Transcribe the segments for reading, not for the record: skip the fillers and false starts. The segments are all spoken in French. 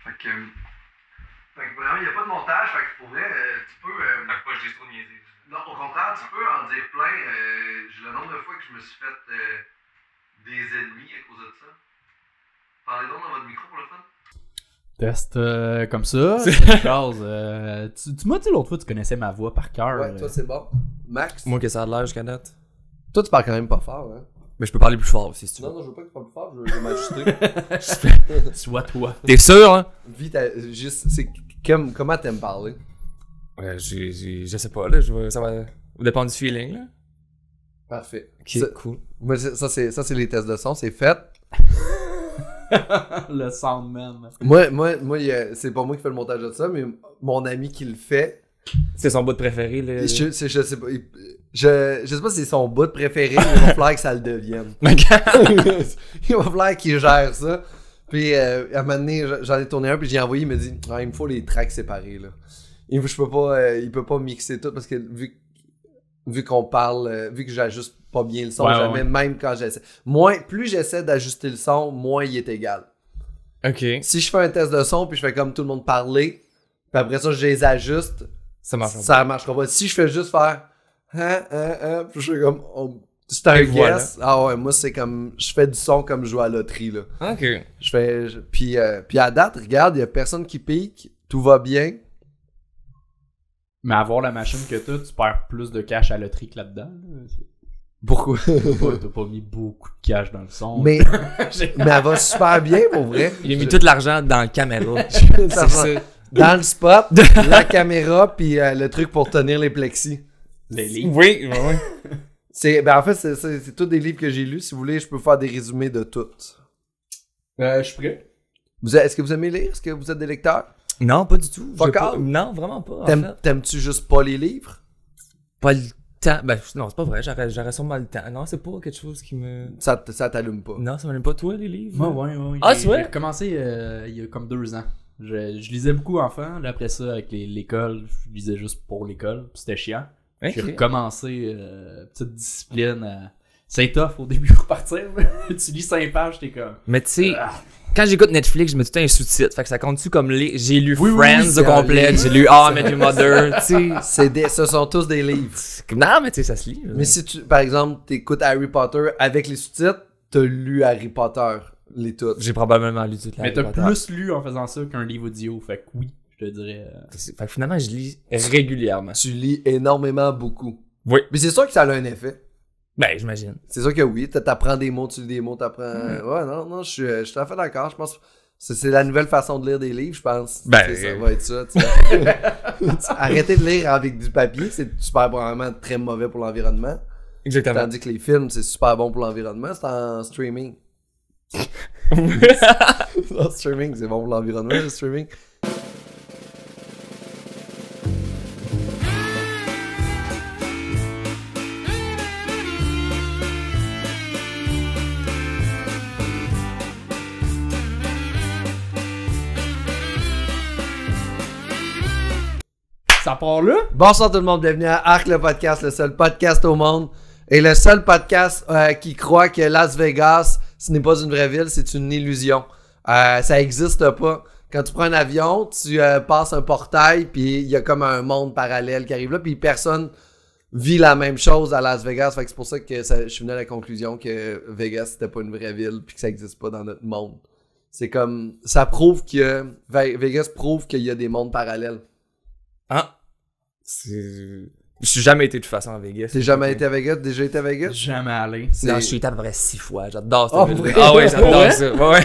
Fait que vraiment, il n'y a pas de montage, fait que pour vrai, tu peux... Fait que pas je dis trop de niaiser. Non, au contraire, tu peux en dire plein. Le nombre de fois que je me suis fait des ennemis à cause de ça. Parlez donc dans votre micro pour le fun. Test comme ça. Charles, tu m'as dit l'autre fois que tu connaissais ma voix par cœur. Ouais, toi c'est bon. Max? Moi que ça a l'air jusqu'à date. Toi tu parles quand même pas fort, hein? Mais je peux parler plus fort aussi si tu veux. Non, non, je veux pas que tu parles plus fort, je veux m'ajuster. Sois toi. T'es sûr, hein? Vite, juste, c'est comment t'aimes parler? Ouais, je sais pas, là. Ça va dépendre du feeling, là. Parfait. Ok, Ça- cool. Moi, ça c'est les tests de son, c'est fait. Le soundman. Moi, c'est pas moi qui fais le montage de ça, mais mon ami qui le fait. C'est son bout de préféré, là. Je sais pas. Je sais pas si c'est son bout préféré, mais il va falloir que ça le devienne. Il va falloir qu'il gère ça. Puis à un moment donné, j'en ai tourné un, puis j'ai envoyé, il me dit ah, il me faut les tracks séparés, là. Il peut pas mixer tout parce que vu qu'on parle, vu que j'ajuste pas bien le son, Ouais. même quand j'essaie. Plus j'essaie d'ajuster le son, moins il est égal. Ok. Si je fais un test de son, puis je fais comme tout le monde parler, puis après ça, je les ajuste, Ça marche. ça marchera pas. Si je fais juste faire puis je fais comme c'est un Et guess. voilà. Ah ouais, moi c'est comme je fais du son comme je joue à la loterie là. Ok. Puis à date, regarde, il y a personne qui pique, tout va bien. Mais avoir la machine que tu perds plus de cash à la loterie que là-dedans. Là. Pourquoi T'as pas mis beaucoup de cash dans le son. mais elle va super bien pour vrai. Il a mis tout l'argent dans la caméra. C'est ça. Dans le spot, la caméra puis le truc pour tenir les plexis. Les livres. Oui, oui. En fait, c'est tous des livres que j'ai lus. Si vous voulez, je peux faire des résumés de tout. Je suis prêt. Est-ce que vous aimez lire? Est-ce que vous êtes des lecteurs? Non, pas du tout. Fuck J'ai pas- all. Non, vraiment pas. En fait. T'aimes-tu juste pas les livres? Pas le temps. Ben, non, c'est pas vrai. J'aurais sûrement le temps. Non, c'est pas quelque chose qui me. Ça t'allume pas. Non, ça m'allume pas toi, les livres. Moi, ouais. Ah, J'ai- tu vois? J'ai recommencé il y a comme 2 ans. Je lisais beaucoup enfant. Là, après ça, avec l'école, je lisais juste pour l'école. Puis c'était chiant. Ok. J'ai recommencé petite discipline. C'est tough au début pour partir. Tu lis 5 pages, t'es comme. Mais tu sais, quand j'écoute Netflix, je mets tout le temps un sous-titre. Fait que ça compte-tu comme j'ai lu Oui, Friends c'est au complet, un j'ai lu How I Met Your Mother, tu sais. Ce sont tous des livres. Non, mais tu sais, ça se lit. là. Mais si tu, par exemple, t'écoutes Harry Potter avec les sous-titres, t'as lu Harry Potter, les toutes. J'ai probablement lu toute la Mais t'as plus lu en faisant ça qu'un livre audio. Fait que oui, je te dirais. Fait que finalement, je lis régulièrement. Tu lis énormément beaucoup. Oui. Mais c'est sûr que ça a un effet. Ben, j'imagine. C'est sûr que oui. T'apprends des mots, tu lis des mots, t'apprends. Ouais, non, je suis tout à fait d'accord. Je pense que c'est la nouvelle façon de lire des livres, je pense. Ben, Tu sais, ça va être ça. Tu sais. Arrêter de lire avec du papier, c'est super probablement très mauvais pour l'environnement. Exactement. Tandis que les films, c'est super bon pour l'environnement, c'est en streaming. En streaming, c'est bon pour l'environnement, le streaming. Ça part là? Bonsoir tout le monde, bienvenue à Arc le podcast, le seul podcast au monde et le seul podcast qui croit que Las Vegas, ce n'est pas une vraie ville, c'est une illusion. Ça existe pas. Quand tu prends un avion, tu passes un portail, puis il y a comme un monde parallèle qui arrive là, puis personne vit la même chose à Las Vegas. Fait que c'est pour ça que je suis venu à la conclusion que Vegas, c'était pas une vraie ville, puis que ça existe pas dans notre monde. C'est comme, ça prouve que Vegas prouve qu'il y a des mondes parallèles. Ah. Je suis jamais été de toute façon à Vegas. T'es jamais été à Vegas? Déjà été à Vegas? Jamais allé. Non, je suis été à peu près 6 fois. J'adore Oh, cette ville. vrai? Ah ouais, j'adore Ouais? ça. Ouais.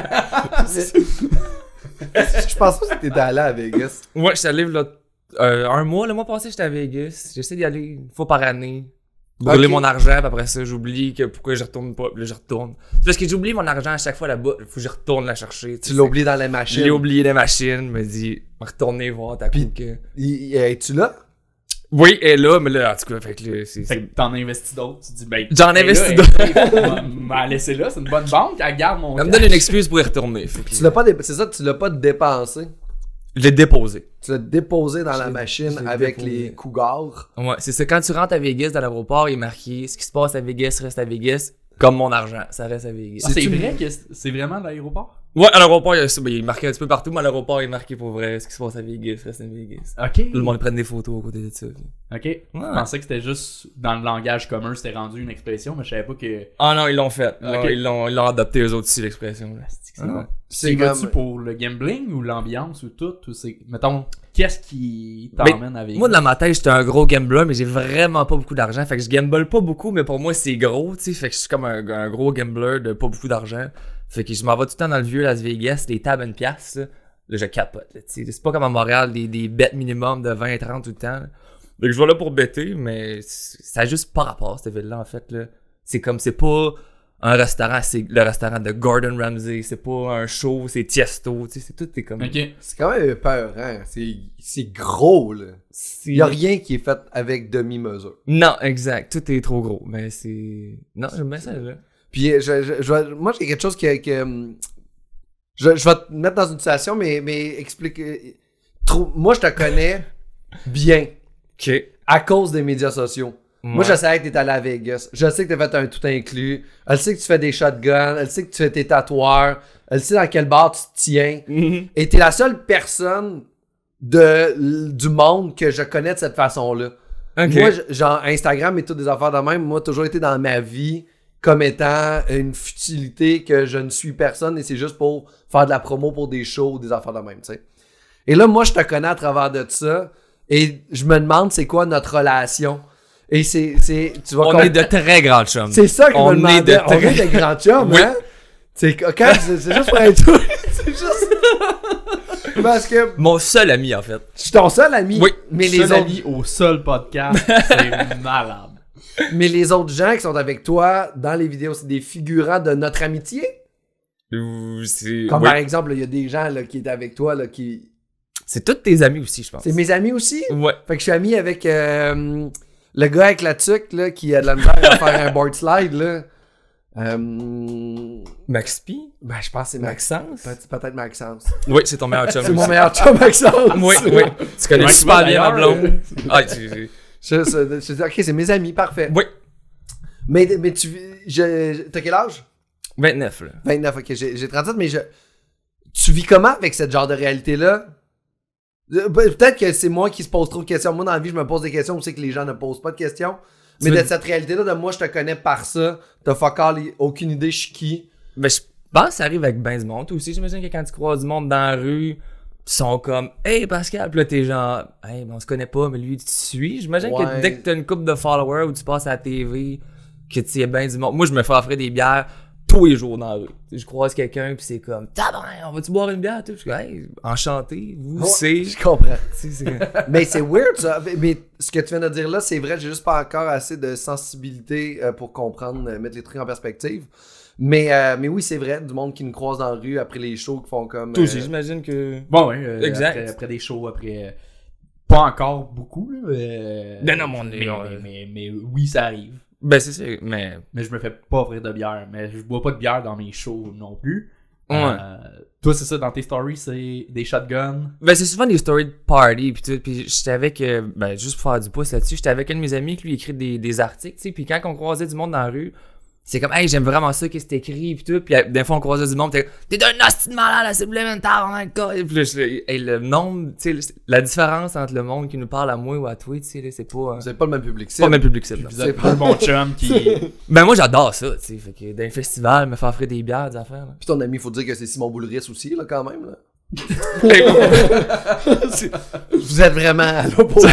Je pense pas que t'étais allé à Vegas. Moi, je suis allé là, un mois. Le mois passé, j'étais à Vegas. J'essaie d'y aller une fois par année. Brûler Ok. mon argent, puis après ça, j'oublie que pourquoi je retourne pas. Puis là, je retourne. Parce que j'oublie mon argent à chaque fois là-bas. Faut que je retourne la chercher. Tu l'as oublié dans les Je machines. l'ai oublié les machines. Me dit, retourner voir ta Puis- coupe que. Es-tu là? Oui, elle est là, mais là, en tout cas, fait que là, c'est. Fait que t'en investis d'autres. Tu dis, ben. J'en ben investis là, m'a laissé là, c'est une bonne banque. Elle garde mon. Ça me donne une excuse pour y retourner. Fait que- Tu l'as pas c'est ça, tu l'as pas dépensé. Je l'ai déposé. Tu l'as déposé dans Je la l'ai- machine je l'ai avec déposé. les cougars. Ouais, c'est ça. Quand tu rentres à Vegas dans l'aéroport, il est marqué ce qui se passe à Vegas reste à Vegas, comme mon argent. Ça reste à Vegas. Ah, c'est vrai que c'est vraiment l'aéroport? Ouais, à l'aéroport, il y a ça. Ben, il est marqué un petit peu partout, mais à l'aéroport, il est marqué pour vrai ce qui se passe à Vegas, reste à Vegas. Ok. Tout le monde prenne des photos à côté de ça. Ok. Je pensais que c'était juste dans le langage commun, c'était rendu une expression, mais je savais pas que. Ah non, ils l'ont fait. Ok. Ils l'ont adopté eux autres aussi, l'expression. Là. C'est Ah. bon. C'est Tu vas-tu comme- pour le gambling ou l'ambiance ou tout? Ou c'est... Mettons, qu'est-ce qui Mais t'emmène à Vegas? Moi, dans ma tête, j'étais un gros gambler, mais j'ai vraiment pas beaucoup d'argent. Fait que je gamble pas beaucoup, mais pour moi, c'est gros, tu sais. Fait que je suis comme un gros gambler de pas beaucoup d'argent. Fait que je m'en vais tout le temps dans le vieux Las Vegas, des tables à une pièce, là. Là, je capote, là, tu sais. C'est pas comme à Montréal, des bets minimum de 20 et 30 tout le temps, là. Fait que je vais là pour bêter, mais ça a juste pas rapport, cette ville-là, en fait, là. C'est comme, c'est pas un restaurant, c'est le restaurant de Gordon Ramsay. C'est pas un show, c'est Tiesto, tu sais. C'est tout, est comme... Ok. C'est quand même peur, hein. C'est gros, là. Il y a rien qui est fait avec demi-mesure. Non, exact. Tout est trop gros, mais c'est... Non, j'aime bien ça, là. Puis moi, j'ai quelque chose que je vais te mettre dans une situation, mais explique. Moi, je te connais bien Ok. à cause des médias sociaux. Moi, Ouais. je savais que t'es allé à Vegas. Je sais que t'as fait un tout inclus. Elle sait que tu fais des shotguns. Elle sait que tu fais tes tatoueurs. Elle sait dans quel bar tu te tiens. Mhm. Et t'es la seule personne du monde que je connais de cette façon-là. Ok. Moi, genre, Instagram et toutes des affaires de même, moi, toujours été dans ma vie comme étant une futilité que je ne suis personne et c'est juste pour faire de la promo pour des shows, des affaires de même, tu sais. Et là, moi, je te connais à travers de ça et je me demande c'est quoi notre relation. Et tu vas On est de très grands chums. c'est ça que je on me demandais. est de On est des grands chums, Oui. hein? C'est juste pour être c'est juste parce que Mon seul ami, en fait. je suis ton seul ami, Oui. mais Seul les autres ami au seul podcast, c'est malade. mais les autres gens qui sont avec toi dans les vidéos, c'est des figurants de notre amitié. C'est... Comme oui. par exemple, il y a des gens là, qui étaient avec toi là, qui C'est tous tes amis aussi, je pense. c'est mes amis aussi. Ouais. Fait que je suis ami avec le gars avec la tuque là, qui a de la misère à faire un board slide là. Max P? Ben je pense que c'est Maxence? peut-être Maxence. Oui, c'est ton meilleur chum. C'est mon aussi. meilleur chum Maxence. Oui, oui. Tu connais Ouais, super tu vois, bien ma d'ailleurs, blonde. Ah, Je dis ok, c'est mes amis, parfait. Oui. Mais t'as quel âge? 29, là. 29, ok, j'ai 37, mais tu vis comment avec cette genre de réalité-là? Peut-être que c'est moi qui se pose trop de questions. Moi, dans la vie, je me pose des questions, on sait que les gens ne posent pas de questions. Mais de cette réalité-là, de moi, je te connais par ça, t'as fuck all, aucune idée, je suis qui. Ben, je pense que ça arrive avec ben du monde. Toi aussi, j'imagine que quand tu croises du monde dans la rue, ils sont comme « Hey Pascal », pis là t'es genre « Hey, ben on se connaît pas, mais lui, tu te suis ». J'imagine Ouais. que dès que t'as une couple de followers ou tu passes à la TV, que tu y as ben du monde. Moi, je me fais offrir des bières tous les jours dans la rue. Je croise quelqu'un pis c'est comme « Tabarnak, on va-tu boire une bière? » Je suis comme « Hey, enchanté, vous, Ouais, c'est... » Je comprends. C'est... Mais c'est weird, ça. Mais ce que tu viens de dire là, c'est vrai, j'ai juste pas encore assez de sensibilité pour comprendre, mettre les trucs en perspective. Mais oui, c'est vrai, du monde qui nous croise dans la rue après les shows qui font comme... Toi aussi, j'imagine que... Bon, ouais. Exact. Après des shows, après. Pas encore beaucoup, là. Non, mon nez, mais oui, ça arrive. Ben, c'est ça, mais... Mais je me fais pas offrir de bière. Mais je bois pas de bière dans mes shows non plus. Ouais. Toi, c'est ça, dans tes stories, c'est des shotguns. Ben, c'est souvent des stories de party pis tout, pis j'étais avec, ben, juste pour faire du pouce là-dessus, j'étais avec un de mes amis qui lui écrit des articles, tu sais, pis quand on croisait du monde dans la rue, c'est comme, hey, j'aime vraiment ça, qu'est-ce que c'est écrit pis tout, pis des fois on croisait du monde, t'es un hostie de malade, là, c'est supplémentaire, on a le cas, pis là, hey, le nombre, tu sais, la différence entre le monde qui nous parle à moi ou à toi, tu sais, là, c'est pas, C'est pas le même public. pas le même public, c'est Vous êtes pas mon chum qui. Ben, moi, j'adore ça, tu sais, fait que d'un festival, me faire offrir des bières, des affaires, là. Puis ton ami, faut dire que c'est Simon Boulris aussi, là, quand même. Là. Vous êtes vraiment à l'opposé.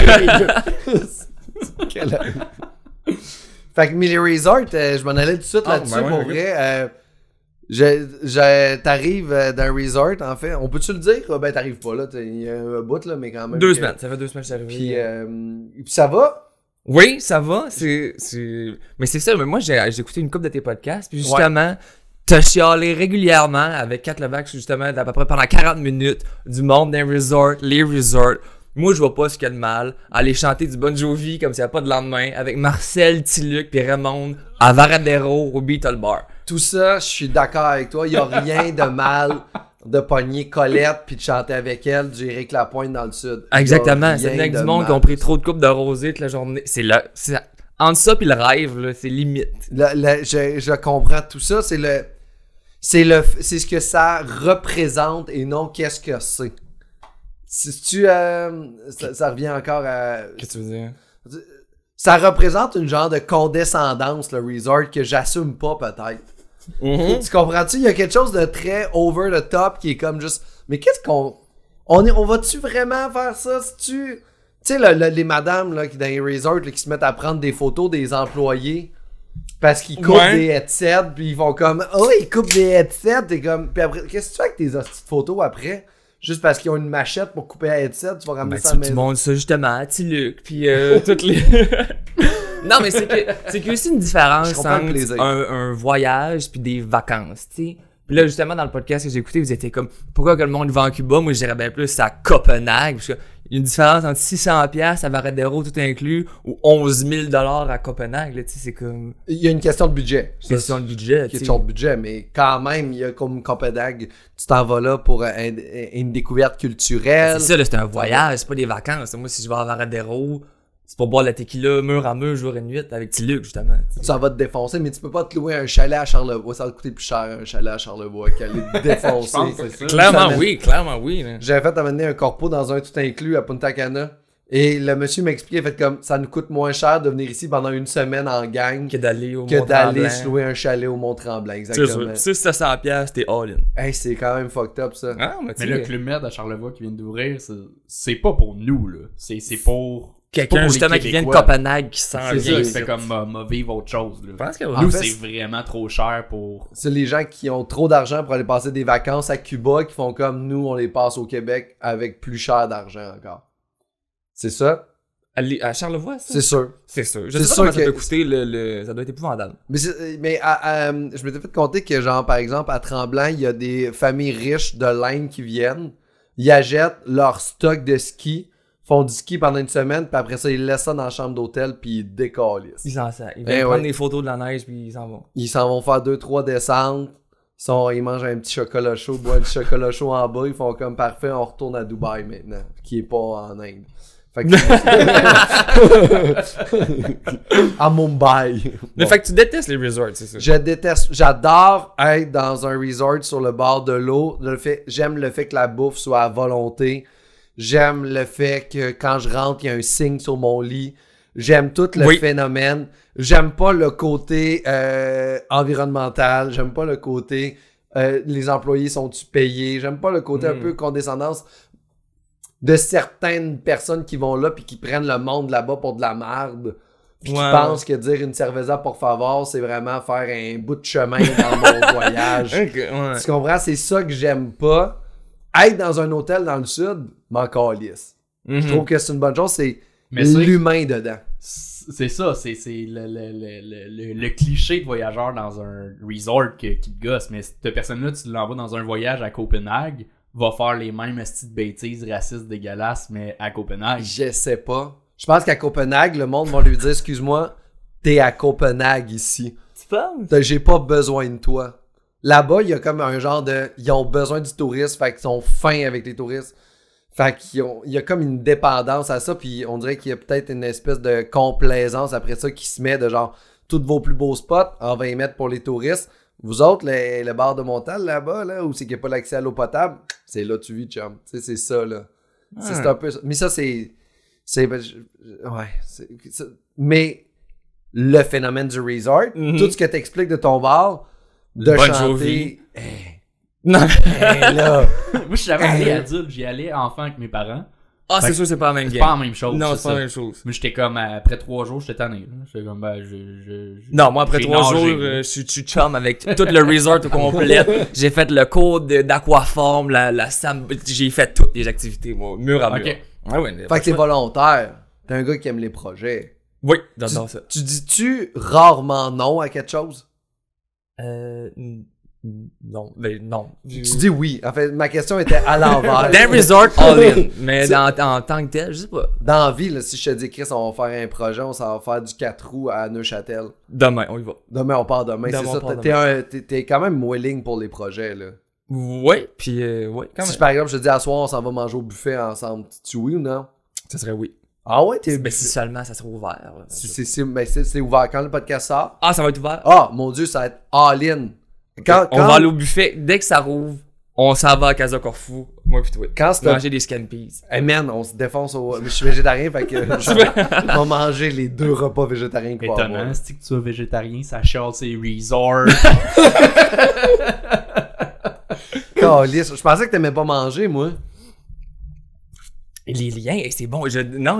Quel ami. Fait que Millie Resort, je m'en allais tout de suite là-dessus, ben ouais, pour ouais. vrai. T'arrives d'un resort, en fait. On peut-tu le dire? Ben, t'arrives pas, là. Il y a un bout, là, mais quand même. 2 que- semaines, ça fait 2 semaines que je suis arrivé. Puis ça va? Oui, ça va, mais c'est ça, mais moi j'ai écouté une couple de tes podcasts, puis justement, t'as chialé régulièrement avec Kat Levac, justement, d'à peu près pendant 40 minutes, du monde d'un resort, les resorts. Moi, je vois pas ce qu'il y a de mal à aller chanter du Bon Jovi comme s'il n'y a pas de lendemain, avec Marcel, Tiluc puis Raymond à Varadero au Beetle Bar. Tout ça, je suis d'accord avec toi. Il y a rien de mal de pogner Colette puis de chanter avec elle du Éric Lapointe dans le sud. Exactement, Il y a c'est rien avec de du monde mal. qui ont pris trop de coupes de rosée toute la journée. C'est entre ça puis le rêve, là, c'est limite. Je comprends tout ça. c'est ce que ça représente et non qu'est-ce que c'est. Si tu ça revient encore à Qu'est-ce que tu veux dire? ça représente une genre de condescendance le resort que j'assume pas peut-être. Tu comprends-tu? Il y a quelque chose de très over the top qui est comme juste mais qu'est-ce qu'on on va-tu vraiment faire ça? Tu sais les madames là qui dans les resorts là, qui se mettent à prendre des photos des employés parce qu'ils coupent des headsets puis ils font comme oh ils coupent des headsets et comme puis après qu'est-ce que tu fais avec tes hosties de photos après? Juste parce qu'ils ont une machette pour couper un headset, tu vas ramener ça à la maison. Tu montres ça justement à Tiluc, puis toutes les... Non, mais c'est qu'il y a aussi une différence entre un voyage puis des vacances, tu sais. Puis là, justement, dans le podcast que j'ai écouté, vous étiez comme, pourquoi que le monde va en Cuba? Moi, je dirais bien plus à Copenhague, parce qu'il y a une différence entre 600$ à Varadero tout inclus ou 11 000$ à Copenhague, là, tu sais, c'est comme... Il y a une question de budget. Question de budget, tu sais. Question de budget, mais quand même, il y a comme Copenhague, tu t'en vas là pour une découverte culturelle. C'est ça, là, c'est un voyage, c'est pas des vacances. Moi, si je vais à Varadero... C'est pour boire la tequila mur à mur jour et nuit avec Tiluc, justement. T'sais. Ça va te défoncer, mais tu peux pas te louer un chalet à Charlevoix. Ça va te coûter plus cher un chalet à Charlevoix qu'aller te défoncer. Je pense que c'est ça. Clairement oui. Là. J'avais fait amener un corpo dans un tout inclus à Punta Cana. Et le monsieur m'expliquait, fait comme ça nous coûte moins cher de venir ici pendant une semaine en gang que d'aller se louer un chalet au Mont-Tremblant. Exactement. C'est ça. Si c'est 700$, t'es all-in. Hey, c'est quand même fucked up ça. Ah, mais le Club Med à Charlevoix qui vient d'ouvrir, c'est pas pour nous, là. C'est pour. Quelqu'un justement qui vient de Copenhague qui sent c'est bien. Ça, c'est comme vivre autre chose. Là. Je pense que nous, c'est vraiment trop cher pour... C'est les gens qui ont trop d'argent pour aller passer des vacances à Cuba qui font comme nous, on les passe au Québec avec plus cher d'argent encore. C'est ça? À Charlevoix, ça? C'est sûr. C'est sûr. Je sais pas comment ça peut coûter, ça doit être épouvantable. Mais je m'étais fait compter que genre, par exemple, à Tremblant, il y a des familles riches de l'Inde qui viennent, ils achètent leur stock de ski, font du ski pendant une semaine, puis après ça, ils laissent ça dans la chambre d'hôtel, puis ils décalissent. Ils s'en savent. Ils viennent prendre des photos de la neige, puis ils s'en vont. Ils s'en vont faire 2-3 descentes. Ils mangent un petit chocolat chaud, boivent du chocolat chaud en bas. Ils font comme parfait, on retourne à Dubaï maintenant, qui est pas en Inde. Fait que... à Mumbai. Mais fait que tu détestes les resorts, c'est ça? Je déteste. J'adore être dans un resort sur le bord de l'eau. J'aime le fait que la bouffe soit à volonté. J'aime le fait que quand je rentre, il y a un signe sur mon lit. J'aime tout le phénomène. J'aime pas le côté environnemental. J'aime pas le côté les employés sont-ils payés. J'aime pas le côté un peu condescendance de certaines personnes qui vont là puis qui prennent le monde là-bas pour de la merde. Puis qui pensent que dire une cerveza por favor, c'est vraiment faire un bout de chemin dans mon voyage. Tu comprends? C'est ça que j'aime pas. Être dans un hôtel dans le sud, m'en calisse. Je trouve que c'est une bonne chose, c'est l'humain dedans. C'est ça, c'est le cliché de voyageur dans un resort qui te gosse. Mais cette personne-là, tu l'envoies dans un voyage à Copenhague, va faire les mêmes petites bêtises racistes dégueulasses, mais à Copenhague. Je sais pas. Je pense qu'à Copenhague, le monde va lui dire, excuse-moi, t'es à Copenhague ici. Tu penses? J'ai pas besoin de toi. Là-bas, il y a comme un genre de... Ils ont besoin du tourisme, fait qu'ils sont fins avec les touristes. Fait qu'il y a comme une dépendance à ça, puis on dirait qu'il y a peut-être une espèce de complaisance après ça qui se met de genre, tous vos plus beaux spots, on va y mettre pour les touristes. Vous autres, le bar de Montal là-bas, là, où c'est qu'il n'y a pas l'accès à l'eau potable, c'est là tu vis, chum. Tu sais, c'est ça, là. C'est un peu ça. Mais ça, c'est... Mais le phénomène du resort, tout ce que t'expliques de ton bar... de chanter. Non. Là. Moi, je suis jamais allé adulte, j'y allais enfant avec mes parents. Ah, c'est sûr, c'est pas la même game. C'est pas la même chose. Non, c'est pas la même chose. Mais j'étais comme, après 3 jours, j'étais tanné. J'étais comme, non, moi, après 3 jours, je suis chum avec tout le resort au complet. J'ai fait le cours d'aquaforme, la j'ai fait toutes les activités, moi, mur à mur. Ok. Fait que t'es volontaire. T'es un gars qui aime les projets. Oui, j'adore ça. Tu dis-tu rarement non à quelque chose? Non, mais non. Tu dis oui. En fait, ma question était à l'envers. Dans resort, all in. Mais en tant que tel, je sais pas. Dans la vie, là, si je te dis, Chris, on va faire un projet, on s'en va faire du 4 roues à Neuchâtel. Demain, on y va. Demain, on part demain. C'est ça. T'es quand même willing pour les projets, là. Ouais, puis ouais, quand même. Si par exemple, je te dis, à soir, on s'en va manger au buffet ensemble, tu oui ou non? Ça serait oui. Ah ouais, Mais si seulement ça serait ouvert. C'est ouvert quand le podcast sort? Ah, ça va être ouvert? Ah, mon Dieu, ça va être all-in. On va aller au buffet. Dès que ça rouvre, on s'en va à Casa Corfou. Moi pis toi. Quand c'est Manger des scampies. Hey man, on se défonce au. Mais je suis végétarien, fait que je vais manger les 2 repas végétariens qu'il va Étonnant, avoir. c'est que tu sois végétarien, ça chiale ses resorts. Calisse. Je pensais que t'aimais pas manger, moi. Les liens, c'est bon. Non,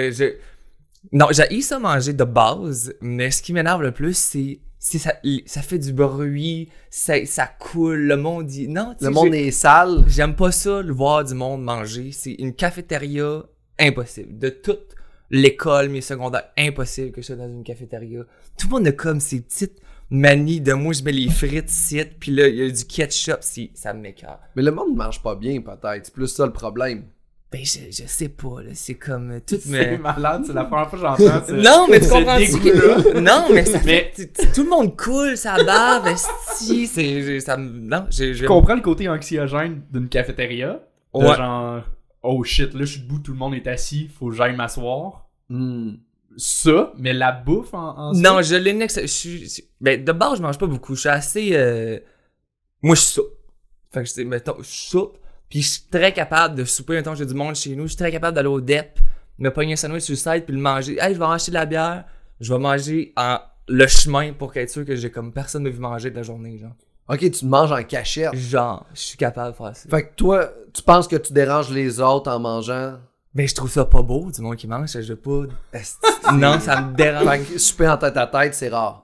j'ai ça manger de base, mais ce qui m'énerve le plus, c'est ça fait du bruit, ça coule, le monde dit... Non, Le monde est sale. J'aime pas ça, le voir du monde manger. C'est une cafétéria, impossible. De toute l'école, mes secondaires, impossible que je sois dans une cafétéria. Tout le monde a comme ces petites manies de moi, je mets les frites ici, puis là, il y a du ketchup, ça m'écoeure. Mais le monde ne mange pas bien, peut-être. C'est plus ça le problème. Ben, je sais pas, là. C'est comme tout C'est malade, c'est la première fois que j'entends ça. Non, mais tu Ce comprends dégoût-là. Non, mais ça Mais- fait... Tout le monde coule, ça bave, esti, non, Je comprends le côté anxiogène d'une cafétéria. De Ouais. genre, oh shit, là je suis debout, tout le monde est assis, faut que j'aille m'asseoir. Hmm. Ça, mais la bouffe en Non, soi, je l'indexe. Ben, de base, je mange pas beaucoup. Je suis assez. Moi, je soupe. Fait que je sais, mettons, je soupe. Puis je suis très capable de souper. Mettons, j'ai du monde chez nous. Je suis très capable d'aller au DEP, me pogner un sandwich sur le site, puis le manger. Hey, je vais acheter de la bière. Je vais manger le chemin pour être sûr que j'ai comme personne m'a vu manger de la journée, genre. Ok, tu te manges en cachette. Genre, je suis capable de faire ça. Fait que toi, tu penses que tu déranges les autres en mangeant? Ben, je trouve ça pas beau, du monde qui mange. Je veux pas. Non, ça me dérange. Fait que souper en tête à tête, c'est rare.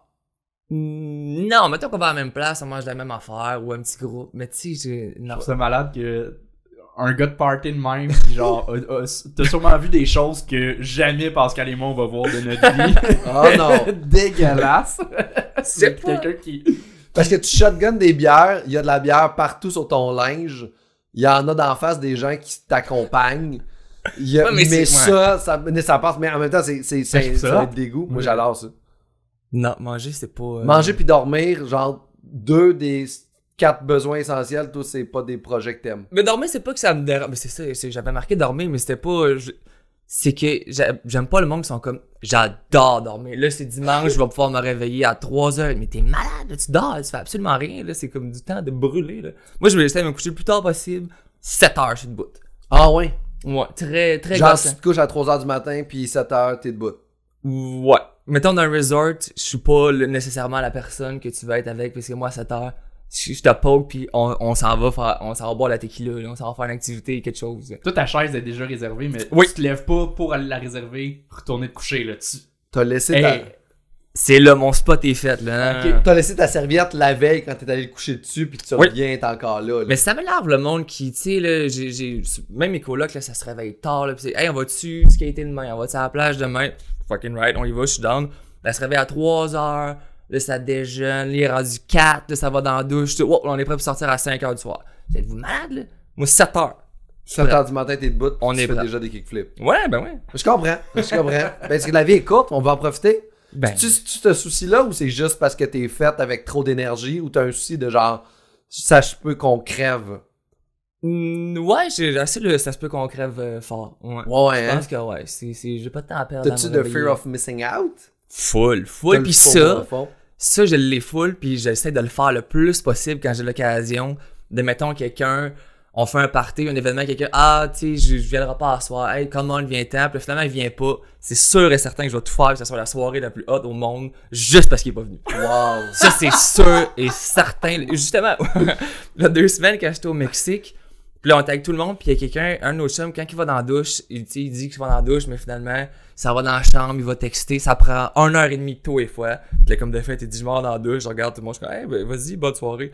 Non, mettons qu'on va à la même place, on mange la même affaire ou un petit groupe. Mais tu sais, je non. trouve ça malade que un gars de party de même, qui genre, t'as sûrement vu des choses que jamais Pascal et moi on va voir de notre vie. Oh non! Dégueulasse. C'est Puis pas- quelqu'un qui... Parce que tu shotgun des bières, il y a de la bière partout sur ton linge. Il y en a d'en face des gens qui t'accompagnent. Ouais, mais mais c'est- ça passe, mais en même temps, c'est je trouve ça ça va hot. être dégoût. Moi, Ouais. j'adore ça. Non, manger, c'est pas. Manger puis dormir, genre 2 des 4 besoins essentiels, toi, c'est pas des projets que t'aimes. Mais dormir, c'est pas que ça me dérange. Mais c'est ça, j'avais marqué dormir, mais c'était pas. C'est que j'aime pas le monde qui sont comme. J'adore dormir. Là, c'est dimanche, je vais pouvoir me réveiller à 3h. Mais t'es malade, là, tu dors, tu fais absolument rien. Là, c'est comme du temps de brûler. Là. Moi, je vais essayer de me coucher le plus tard possible. 7h, je suis debout. Ah ouais? Ouais, très, très Genre, gossant. tu te couches à 3h du matin, puis 7h, t'es debout. Ouais. Mettons dans un resort, je suis pas nécessairement la personne que tu vas être avec, parce que moi à 7h, je te poke puis on s'en va boire la tequila, là, on s'en va faire une activité, quelque chose. Toi, ta chaise est déjà réservée, mais Oui. tu te lèves pas pour aller la réserver, retourner te coucher là. T'as laissé, Hey, C'est là, mon spot est fait, là. Ok. t'as laissé ta serviette la veille quand t'es allé le coucher dessus, puis tu Oui. reviens, t'es encore là. Mais ça m'énerve le monde qui, tu sais, là, même mes colocs, là, ça se réveille tard, là, pis c'est, hey, on va-tu skater demain, on va-tu à la plage demain? Fucking right, on y va, je suis down. Elle se réveille à 3h, là, ça déjeune, là, il est rendu 4, là, ça va dans la douche, oh, on est prêt pour sortir à 5h du soir. Vous êtes-vous malade, là? Moi, 7h. 7h du matin, t'es debout, On tu est fais prêt. déjà des kickflips. Ouais, ben ouais. Je comprends. Parce que la vie est courte, on va en profiter. Ben, Tu ce souci-là ou c'est juste parce que t'es faite avec trop d'énergie ou t'as un souci de genre, ça se peut qu'on crève? ouais, ça se peut qu'on crève fort. Ouais. Ouais, Je hein? pense que ouais, j'ai pas de temps à perdre. T'as-tu à me de réveiller. fear of missing out? Full. T'as le Puis faux ça, pour le fond. ça, je l'ai full, puis j'essaie de le faire le plus possible quand j'ai l'occasion de, mettons, quelqu'un, on fait un party, un événement, quelqu'un, ah, tu sais, je viendrai pas à soir, hey, come on, viens-t'en, puis finalement, il vient pas. C'est sûr et certain que je vais tout faire, que ce soit la soirée la plus haute au monde, juste parce qu'il est pas venu. Wow. Ça, c'est sûr et certain. Justement, il y a 2 semaines, quand j'étais au Mexique, puis là, on était avec tout le monde, puis il y a quelqu'un, un de nos chums, quand il va dans la douche, il dit qu'il va dans la douche, mais finalement, ça va dans la chambre, il va texter, ça prend 1h30 tôt et fois. Puis là, comme de fait, il dit, je m'en dans la douche, je regarde tout le monde, je suis comme, hey, ben, vas-y, bonne soirée.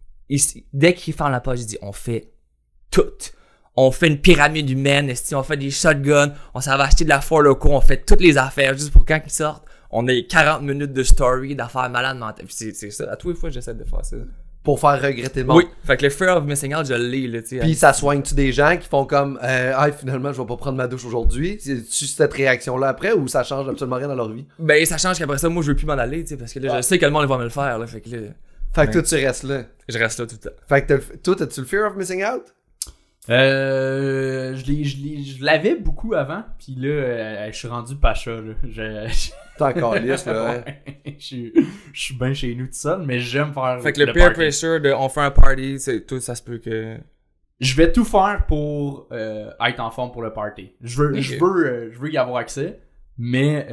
Dès qu'il ferme la page, il dit, on fait tout. On fait une pyramide humaine, on fait des shotguns, on s'en va acheter de la Four Loko, on fait toutes les affaires, juste pour quand ils sortent, on a 40 minutes de story, d'affaires malades mentales. Puis c'est ça, à tous les fois, j'essaie de faire ça. Pour faire regretter le monde. Oui, fait que le fear of missing out, je l'ai, là, tu sais. Puis ça soigne-tu des gens qui font comme, ah, finalement, je vais pas prendre ma douche aujourd'hui? C'est-tu cette réaction-là après ou ça change absolument rien dans leur vie? Ben, ça change qu'après ça, moi, je veux plus m'en aller, tu sais, parce que là, je sais que le monde va me le faire, là, fait que là, Fait que toi, tu restes là. je reste là tout le temps. Fait que toi, t'as-tu le fear of missing out? je l'avais beaucoup avant, puis là, je suis rendu pacha, là. T'es encore lisse, là, hein? Je suis bien chez nous tout seul, mais j'aime faire Fait que le peer party. pressure de on fait un party, tout ça se peut que. Je vais tout faire pour être en forme pour le party. Je veux y avoir accès, mais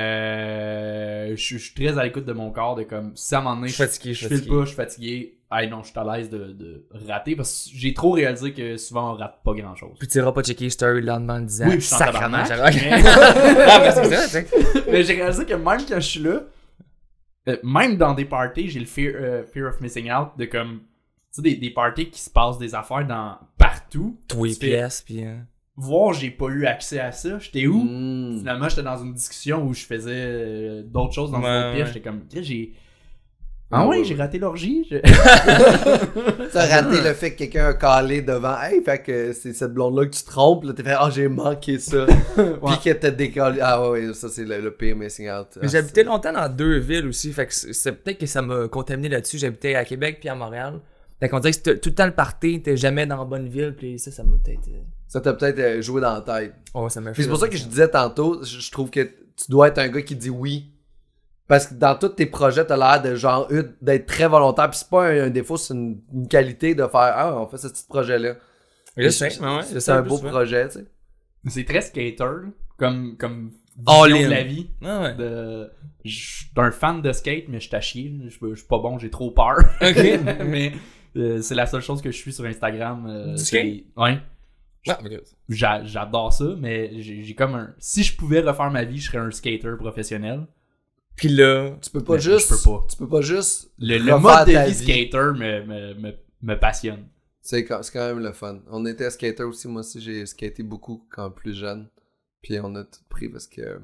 je suis très à l'écoute de mon corps, de comme, si à un moment donné, Je suis fatigué, je file pas, je suis fatigué, hey non, je suis à l'aise de rater, parce que j'ai trop réalisé que souvent on rate pas grand chose. Puis tu iras pas checker story le lendemain en disant. Oui, je suis en sacrément, tabarnak, j'ai- mais- Ah, mais c'est ça, tu sais. Mais j'ai réalisé que même quand je suis là, même dans des parties, j'ai le fear of missing out, de comme, tu sais, des parties qui se passent des affaires dans partout. Tous les Tu fais, pièces, puis. voir, j'ai pas eu accès à ça. J'étais où? Mm. Finalement, j'étais dans une discussion où je faisais d'autres choses dans une Ouais, autre pièce. ouais. J'étais comme, j'ai. Ah Ah ouais, ouais, j'ai ouais. raté l'orgie. T'as raté le fait que quelqu'un a calé devant. Hey, fait que c'est cette blonde-là que tu trompes. Là, t'es fait, ah, j'ai manqué ça. Puis que t'as décalé. Ah ouais, ça c'est le pire missing out. Mais Ah, j'habitais longtemps dans 2 villes aussi, fait que c'est peut-être que ça m'a contaminé là-dessus. J'habitais à Québec puis à Montréal. Fait qu'on dirait que c'était tout le temps le party, t'es jamais dans la bonne ville, puis ça m'a peut-être. Ça t'a peut-être joué dans la tête. Oh, ça m'a Puis c'est pour ça que je disais tantôt, je trouve que tu dois être un gars qui dit oui. Parce que dans tous tes projets, t'as l'air de genre d'être très volontaire. Puis c'est pas un défaut, c'est une qualité de faire ah, on fait ce petit projet-là. Je sais, ouais, C'est un beau projet, tu sais. C'est très skater, là, comme All vision in. de la vie. Ah ouais. Je suis un fan de skate, mais je suis à chier. Je suis pas bon, j'ai trop peur. Ok. Mais c'est la seule chose que je suis sur Instagram. Du c'est- skate? Ouais. Ah, ok. J'adore ça, mais j'ai comme un. Si je pouvais refaire ma vie, je serais un skater professionnel. Puis là, Tu peux pas Mais juste. je peux pas. Tu peux pas juste. Le refaire mode de ta vie skater me passionne. C'est quand même le fun. On était skater aussi, moi aussi j'ai skaté beaucoup quand plus jeune. Puis on a tout pris parce que.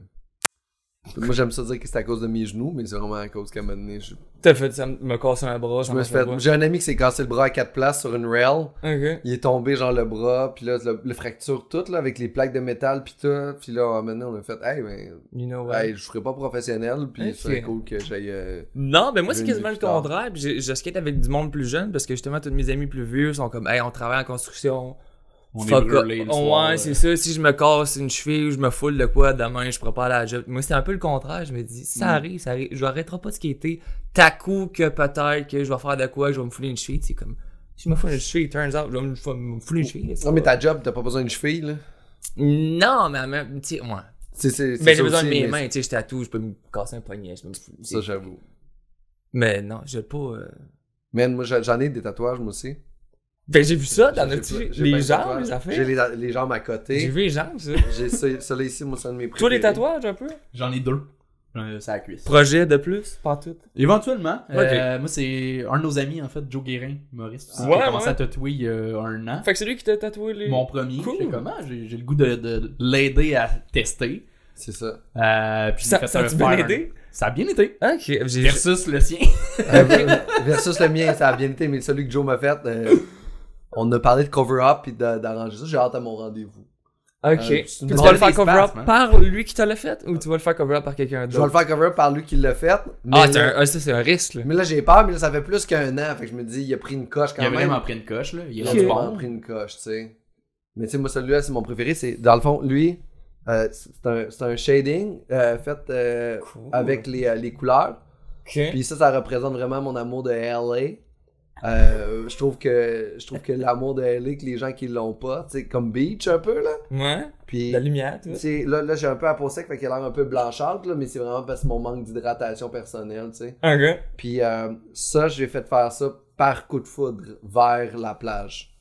Moi j'aime ça dire que c'est à cause de mes genoux, mais c'est vraiment à cause qu'à un moment donné, t'as fait ça me casser un bras, je me suis fait. J'ai un ami qui s'est cassé le bras à 4 places sur une rail. Ok. Il est tombé genre le bras, puis là le fracture tout là avec les plaques de métal puis tout. Puis là maintenant on a fait hey ben You know what? hey, je ferai pas professionnel puis Ok. c'est cool que j'aille Non, mais moi c'est Une quasiment le vie plus tard. contraire. Puis je skate avec du monde plus jeune parce que justement tous mes amis plus vieux sont comme hey, on travaille en construction. On Fuck est brûlés off. le soir. Ouais, c'est ça. Si je me casse une cheville ou je me foule de quoi demain, je pourrais pas aller à la job. Moi, c'est un peu le contraire. Je me dis, si ça arrive, ça arrive. Je n'arrêterai pas de skater. T'as coup que peut-être que je vais faire de quoi, je vais me fouler une cheville. C'est comme, si je me foule une cheville, turns out, je vais me fouler une cheville. Non mais ta job, t'as pas besoin d'une cheville là. Non, mais même, tu sais, ouais. C'est Ben, j'ai ça besoin de aussi, mes mais mains, tu sais, je tatoue, je peux me casser un poignet. Je peux me fouler. ça j'avoue. Mais non, j'ai pas. Man, moi j'en ai des tatouages moi aussi. Ben, j'ai vu ça dans J'ai notre. plein de Les tatouages. jambes, les J'ai affaires. les jambes à côté. J'ai vu les jambes, ça. J'ai ça là ici, moi c'est un de mes Toi, préférés. les tatouages, un peu. J'en ai 2. C'est à la cuisse. Projet de plus, pas tout. Éventuellement. Ok. Moi, c'est un de nos amis, en fait, Joe Guérin, humoriste, qui Ouais, a commencé ouais. à tatouer il y a 1 an. Fait que c'est lui qui t'a tatoué les. Mon premier. Cool. J'étais comme, ah, j'ai le goût de l'aider à tester. C'est ça. Puis Ça, j'ai fait ça un a-tu bien faire un- aidé? Ça a bien été. Ok, j'ai Versus le sien. Versus le mien, ça a bien été, mais celui que Joe m'a fait, on a parlé de cover-up et d'arranger ça. J'ai hâte à mon rendez-vous. Ok. c'est Puis une tu drôle vas le faire d'espace, cover-up man. par lui qui t'a le fait ou tu vas le faire cover-up par quelqu'un Je vais d'autre? le faire cover-up par lui qui l'a fait. Mais Ah, là, ça c'est un risque là. mais là, j'ai peur, mais là, ça fait plus qu'un an. Fait que je me dis, il a pris une coche quand Il a même. vraiment pris une coche, là. Il est Il a rendu vraiment bon. pris une coche, tu sais. Mais tu sais, moi, celui-là, c'est mon préféré. C'est, dans le fond, lui, c'est un shading fait avec les couleurs. Ok. Puis ça représente vraiment mon amour de LA. Je trouve que l'amour de LA, que les gens qui l'ont pas, tu sais, comme Beach un peu, là. Ouais. Puis, La lumière, tu tu vois. sais, là, j'ai un peu la peau sec, fait qu'elle a l'air un peu blanchâtre, là, mais c'est vraiment parce que mon manque d'hydratation personnelle, tu sais. Ok. Puis ça, j'ai fait faire ça par coup de foudre vers la plage.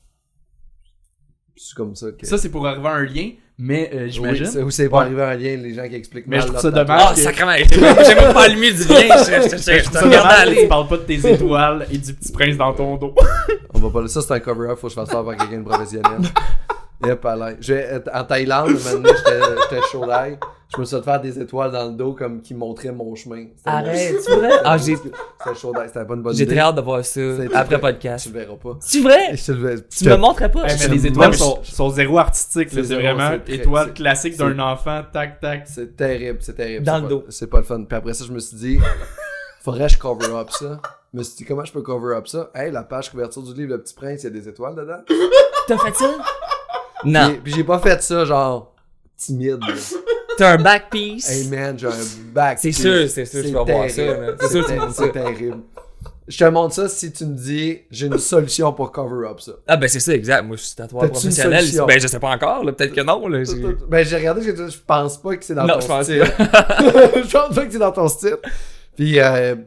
Puis c'est comme ça que... Ça, c'est pour arriver à un lien, mais j'imagine. Oui, c'est pour arriver à un lien, les gens qui expliquent Mais mal je trouve leur ça tatouage. dommage. Ah, sacrément. J'ai même pas allumé du lien. Je Je trouve te ça regardais dommage que aller. tu parles pas de tes étoiles et du petit prince dans ton dos. On va pas... Ça, c'est un cover-up, faut que je fasse ça par quelqu'un de professionnel. Yep, à l'air. En Thaïlande, maintenant, j'étais chaud d'ail. Je me suis fait faire des étoiles dans le dos comme qui montraient mon chemin. C'était Arrête, c'est vrai? Ah, C'était chaud d'ail, c'était pas une bonne j'ai idée. très hâte de voir ça C'est- après Tu podcast. le verras pas. C'est vrai? Je te le- Tu me montrais pas? Mais je- les moi, étoiles je- sont zéro artistiques. là. C'est C'est zéro, vraiment c'est très- étoile c'est- classique c'est- d'un enfant, tac, tac. C'est terrible, c'est terrible. Dans C'est le pas- dos. C'est pas le fun. Puis après ça, je me suis dit, faudrait que je cover up ça. Je me suis dit, comment je peux cover up ça? Hey, la page couverture du livre Le Petit Prince, il y a des étoiles dedans. T'as fait ça? Non. Puis j'ai pas fait ça, genre, timide. là. T'as un back piece. Hey man, j'ai un back. C'est piece. sûr, tu vas voir ça. terrible. man. C'est sûr, tu montres ça. C'est terrible. Je te montre ça si tu me dis, j'ai une solution pour cover up ça. Ah, ben c'est ça, exact. Moi, je suis tatoueur T'as-tu une professionnel. solution? Ben, je sais pas encore, là. Peut-être que non, là. Ben, j'ai regardé ce que tu je pense pas que c'est dans Non, ton je pense style. Je pense pas que c'est dans ton style. Puis, y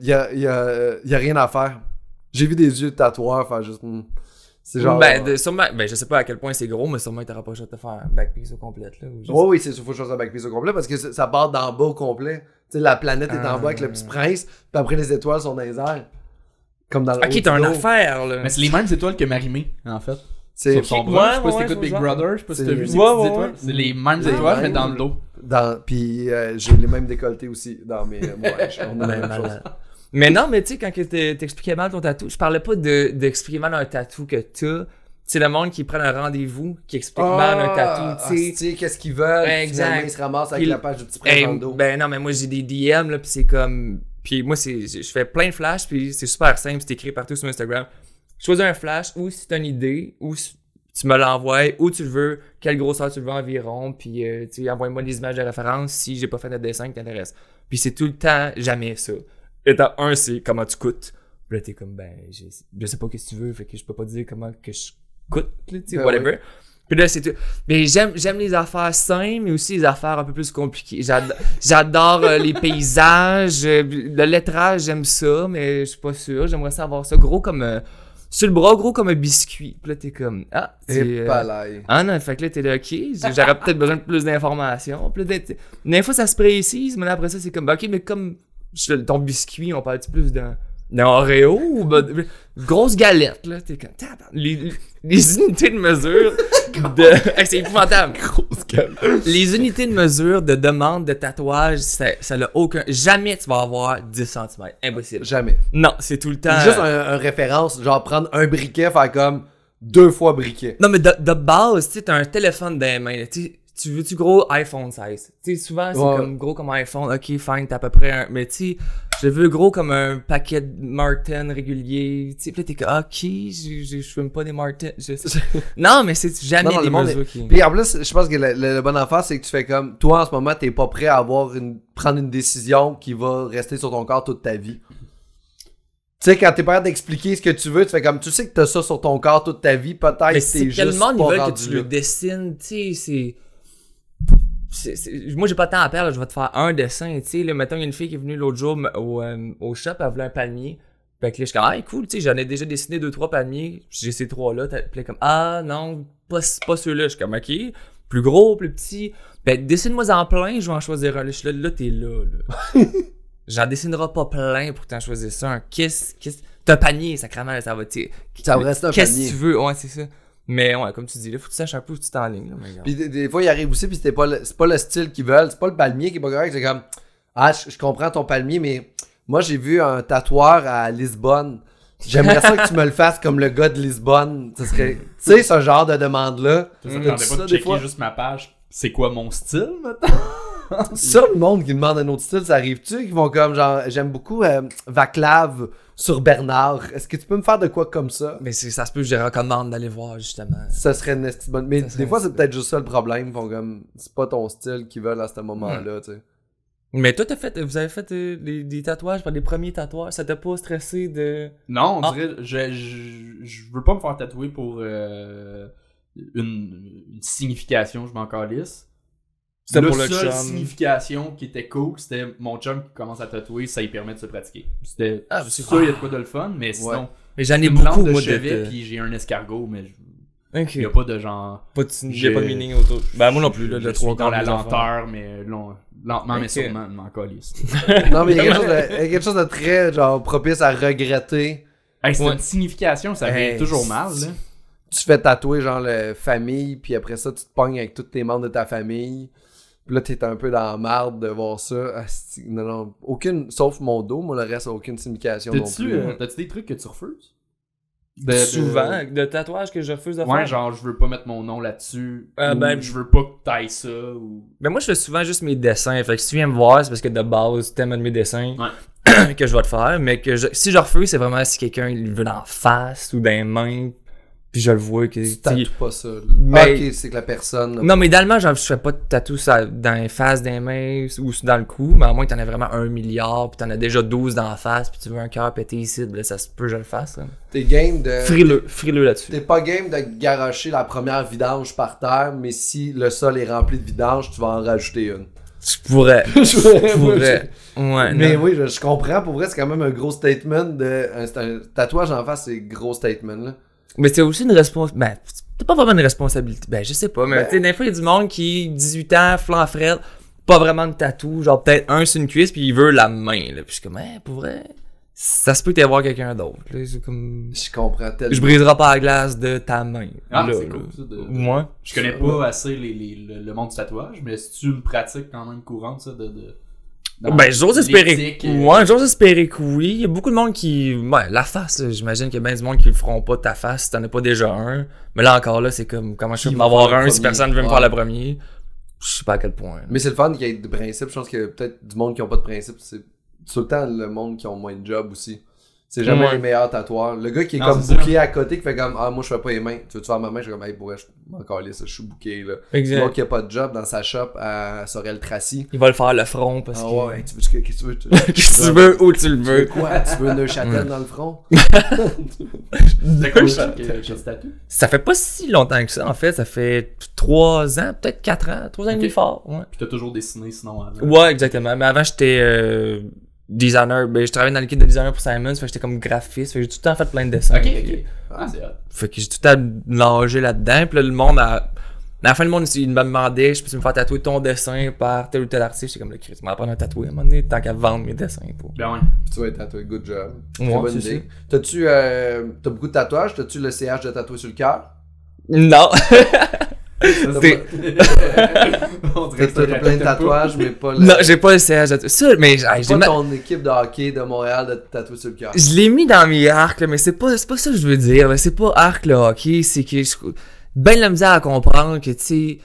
a rien à faire. J'ai vu des yeux de tatoueur faire juste. C'est genre. Sûrement, je sais pas à quel point c'est gros, mais sûrement que t'auras pas le choix de te faire un back piece au complet, là. Oui, c'est sûr, faut que je fasse un backpiece au complet parce que ça part d'en bas au complet. Tu sais, la planète est en bas avec le petit prince, puis après les étoiles sont dans les airs. Comme dans le Ok, t'as une affaire, là. Mais c'est les mêmes étoiles que Marimé, en fait. C'est Sur son bras, je sais pas si ouais, t'écoutes Big ouais. Brother, je sais pas si t'as vu ces Ouais, petites ouais, étoiles. ouais. C'est les mêmes Les étoiles, mais mêmes. dans le dos. Puis j'ai les mêmes décolletés aussi dans mes. On a la même chose. Mais non, mais tu sais, quand que t'expliquais mal ton tatou, je parlais pas d'expliquer mal un tatou que t'as. C'est le monde qui prend un rendez-vous, qui explique mal un tatou, tu sais. Qu'est-ce qu'ils veulent, Exact. finalement ils se ramassent avec Puis la page du petit prince dans le dos. Ben non, mais moi j'ai des DM, là, pis c'est comme. Puis moi, je fais plein de flashs, puis c'est super simple, c'est écrit partout sur Instagram. Choisis un flash, ou si t'as une idée, ou si tu me l'envoies, où tu le veux, quelle grosseur tu le veux environ, puis tu sais, envoie-moi des images de référence si j'ai pas fait de dessin qui t'intéresse. Puis c'est tout le temps, jamais ça. Étape 1, c'est comment tu coûtes. Puis là, t'es comme, ben, je sais pas qu'est-ce que tu veux, fait que je peux pas dire comment que je coûte, tu sais, Ben whatever. oui. Puis là, c'est tout. Mais j'aime les affaires simples, mais aussi les affaires un peu plus compliquées. J'adore les paysages, le lettrage, j'aime ça, mais je suis pas sûr. J'aimerais ça avoir ça gros comme... sur le bras, gros comme un biscuit. Puis là, t'es comme... Ah, Et palais. ah non, fait que là, t'es là, ok, j'aurais peut-être besoin de plus d'informations. Puis là, des fois, ça se précise, mais là, après ça, c'est comme, ok, mais comme ton biscuit, on parle-tu plus d'un Oreo ou grosse galette, là, t'es comme, les unités de mesure de... Hey, c'est épouvantable. Grosse gueule. Les unités de mesure de demande de tatouage, ça n'a aucun... Jamais tu vas avoir 10 cm. Impossible. Jamais. Non, c'est tout le temps... Juste un référence, genre prendre un briquet, faire comme 2 fois briquet. Non, mais de base, tu sais, t'as un téléphone dans les mains, là, tu veux-tu gros iPhone 16? Tu sais, souvent, c'est Ouais. comme gros comme un iPhone. Ok, fine, t'as à peu près un... Mais tu sais, je le veux gros comme un paquet de Martin régulier. Tu sais, pis là, t'es comme, ok, je fume pas des Martin. Non, mais c'est jamais Non, des le monde mesures qui... Puis en plus, je pense que le bon affaire, c'est que tu fais comme, toi en ce moment, t'es pas prêt à prendre une décision qui va rester sur ton corps toute ta vie. Tu sais, quand t'es pas capable d'expliquer ce que tu veux, tu fais comme, tu sais que t'as ça sur ton corps toute ta vie, peut-être Mais que c'est t'es juste tellement ils pas veulent que rendu tu là. le dessines, tu sais, moi j'ai pas de temps à perdre, là, je vais te faire un dessin, tu sais, là, mettons il y a une fille qui est venue l'autre jour au shop, elle voulait un palmier, fait que là je suis comme, ah cool, tu sais, j'en ai déjà dessiné 2-3 palmiers, j'ai ces 3-là, puis là comme, ah non, pas ceux-là, je suis comme, ok, plus gros, plus petit, ben dessine-moi en plein, je vais en choisir un, là, je suis là t'es là. J'en dessinerai pas plein pour t'en choisir ça, t'as un panier, sacrément, ça va, tu sais, Ça va rester un qu'est-ce panier. que tu veux, ouais, c'est ça. Mais ouais, comme tu dis, là, faut que tu saches un peu où tu t'es en ligne. Là, mais regarde. Puis des fois, il arrive aussi, puis c'est pas le style qu'ils veulent, c'est pas le palmier qui est pas correct, c'est comme, ah, je comprends ton palmier, mais moi, j'ai vu un tatoueur à Lisbonne. J'aimerais ça que tu me le fasses comme le gars de Lisbonne. Ça serait, tu sais, ce genre de demande-là. Ça T'as-tu me tentait ça pas de des checker fois? juste ma page. C'est quoi mon style, maintenant? Ça, le monde qui demande un autre style, ça arrive-tu? Qui vont comme, genre, j'aime beaucoup Vaclav sur Bernard. Est-ce que tu peux me faire de quoi comme ça? Mais ça se peut que je recommande d'aller voir, justement. Ça serait une esti bonne. Mais Ça serait des fois, une c'est peut-être juste ça le problème. Ils font comme, c'est pas ton style qu'ils veulent à ce moment-là, tu sais. Mais toi, vous avez fait des tatouages, des premiers tatouages, ça t'a pas stressé de... Non, on Ah. dirait, je veux pas me faire tatouer pour une signification, je m'en calisse. C'était La pour le seule chum. signification qui était cool, c'était mon chum qui commence à tatouer, ça lui permet de se pratiquer. C'était Ah, c'est ça, cool. il y a de quoi de le fun, mais sinon, Mais j'en ai une beaucoup, plante de moi, chevet, puis j'ai un escargot, mais Ok. il y a pas de genre... Pas de meaning autour. Ben, moi non plus, là, je le suis 3 dans la lenteur, mais lentement, mais Ok. sûrement, je m'en calisse. Non, mais il y a quelque chose de très, genre, propice à regretter. Hey, c'est Ouais. une signification, ça Hey, fait toujours mal, là. Tu fais tatouer, genre, la famille, puis après ça, tu te pognes avec tous tes membres de ta famille. Puis là, t'es un peu dans la marde de voir ça. Asti, non, aucune, sauf mon dos, moi, le reste, aucune signification non plus. T'as-tu des trucs que tu refuses? Souvent, de tatouages que je refuse de faire. Ouais, genre, je veux pas mettre mon nom là-dessus. Ou Ben, je veux pas que t'ailles ça. Ou... Ben moi, je fais souvent juste mes dessins. Fait que si tu viens me voir, c'est parce que de base, t'aimes un de mes dessins que je vais te faire. Mais si je refuse, c'est vraiment si quelqu'un il veut d'en face ou dans les mains. Puis je le vois que... Tu tatoues pas ça. Là. Mais- Ok, c'est que la personne... Non, mais idéalement, genre, je fais pas de tatou dans les faces des mains ou dans le cou, mais à moins que t'en aies vraiment 1 milliard, puis t'en as déjà 12 dans la face, puis tu veux un cœur pété ici, ben là, ça se peut que je le fasse. Hein. T'es game de... Frileux là-dessus. T'es pas game de garocher la première vidange par terre, mais si le sol est rempli de vidange, tu vas en rajouter une. Je pourrais. Je pourrais. Ouais, Mais non. oui, je comprends. Pour vrai, c'est quand même un gros statement. C'est un tatouage en face, c'est gros statement. Là. Mais c'est aussi une responsabilité. Ben, c'est pas vraiment une responsabilité. Ben, je sais pas, mais Ben- tu sais, des fois, il y a du monde qui, 18 ans, flanc frette, pas vraiment de tatou, genre peut-être un sur une cuisse, puis il veut la main, là. Puis je suis comme, pour vrai, ça se peut que t'aies voir quelqu'un d'autre, là. C'est comme. Je comprends tellement. Je briserai pas la glace de ta main. Ah, là, c'est là. cool ça. Moi. Je connais pas assez le monde du tatouage, mais c'est une pratique quand même courante, ça, dans Ben, j'ose espérer. l'éthique, Ouais, j'ose espérer que oui. Il y a beaucoup de monde qui. Ouais, la face, là, j'imagine qu'il y a bien du monde qui le feront pas de ta face si t'en as pas déjà un. Mais là encore, là, c'est comme, comment je Qui fais va pour en avoir faire le un si premier? personne veut me Ouais. faire le premier? Je sais pas à quel point. là. Mais c'est le fun qu'il y ait de principes. Je pense que peut-être du monde qui ont pas de principes, c'est tout le temps le monde qui ont moins de job aussi. C'est jamais Ouais. les meilleurs tatoueurs. Le gars qui est Non, comme c'est booké à côté, qui fait comme moi je fais pas les mains. Tu veux-tu faire ma main? Je suis comme pour je m'en calisse, je suis booké là. Exact. L'autre qui a pas de job dans sa shop à Sorel-Tracy. Il va le faire le front parce Ah que. ouais, qu'est-ce que tu veux? Qu'est-ce que tu veux, où tu le Tu veux veux. quoi? Tu veux Neuchâtel dans le front? C'est quoi chaque tatou? Ça fait pas si longtemps que ça, en fait. Ça fait 3 ans, peut-être 4 ans. 3 ans et demi Ok. fort. Ouais. Puis t'as toujours dessiné sinon avant. Ouais, exactement. Mais avant, j'étais designer. Ben, je travaillais dans l'équipe de designer pour Simons. Fait que j'étais comme graphiste. Fait que j'ai tout le temps fait plein de dessins. Ok, Puis- ok. Ah, c'est hot. Fait que j'ai tout le temps nagé là-dedans. Puis là, le monde a. À la fin, le monde, il me demandait, je peux me faire tatouer ton dessin par tel ou tel artiste. J'étais comme le Christ, tu m'en prends un tatoué à un moment donné, tant qu'à vendre mes dessins. Pour... Ben ouais. Puis tu vas être tatoué, good job. Très Ouais, bonne c'est idée. T'as-tu t'as beaucoup de tatouages? T'as-tu le CH de tatouer sur le cœur? Non! T'as On dirait que T'as ça plein de répète Non, tatouages, mais pas j'ai pas le CH de tatouer. Ça, mais j'ai pas ton équipe de hockey de Montréal de tatouer sur le cœur. Je l'ai mis dans mes arcs, là, mais c'est pas ça que je veux dire. Là. C'est pas arc le hockey, c'est que ben de la misère à comprendre que tu sais.